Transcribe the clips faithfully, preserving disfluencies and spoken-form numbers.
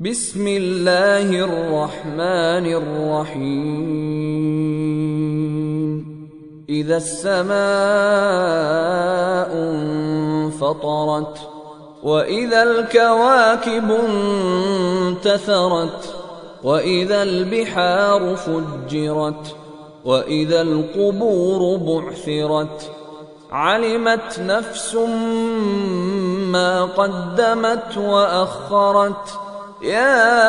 بسم الله الرحمن الرحيم إذا السماء انفطرت وإذا الكواكب انتثرت وإذا البحار فجرت وإذا القبور بعثرت علمت نفس ما قدمت وأخرت يا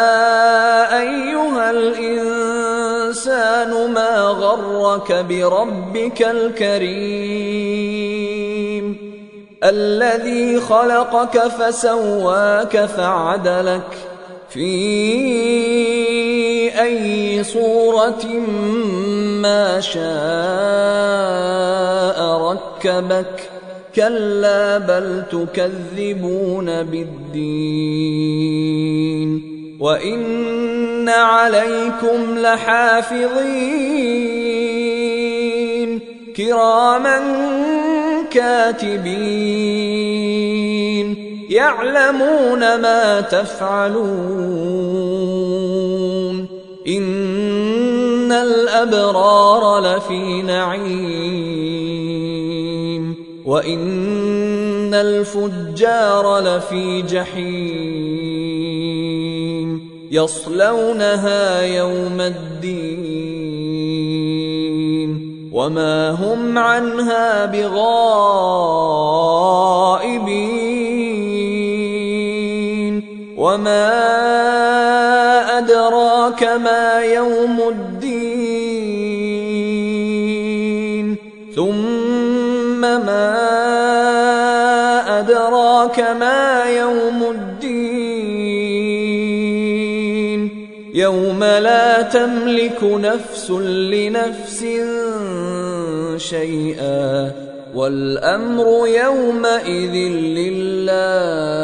أيها الإنسان ما غرك بربك الكريم الذي خلقك فسواك فعدلك في أي صورة ما شاء ركبك كلا بل تكذبون بالدين وإن عليكم لحافظين كراما كاتبين يعلمون ما تفعلون إن الأبرار لفي نعيم وإن الفجار لفي جحيم يصلونها يوم الدين وما هم عنها بغائبين وما أدراك ما يوم الدين ثم ما أدراك ما يوم الدين يوم لا تملك نفس لنفس شيئا والأمر يومئذ لله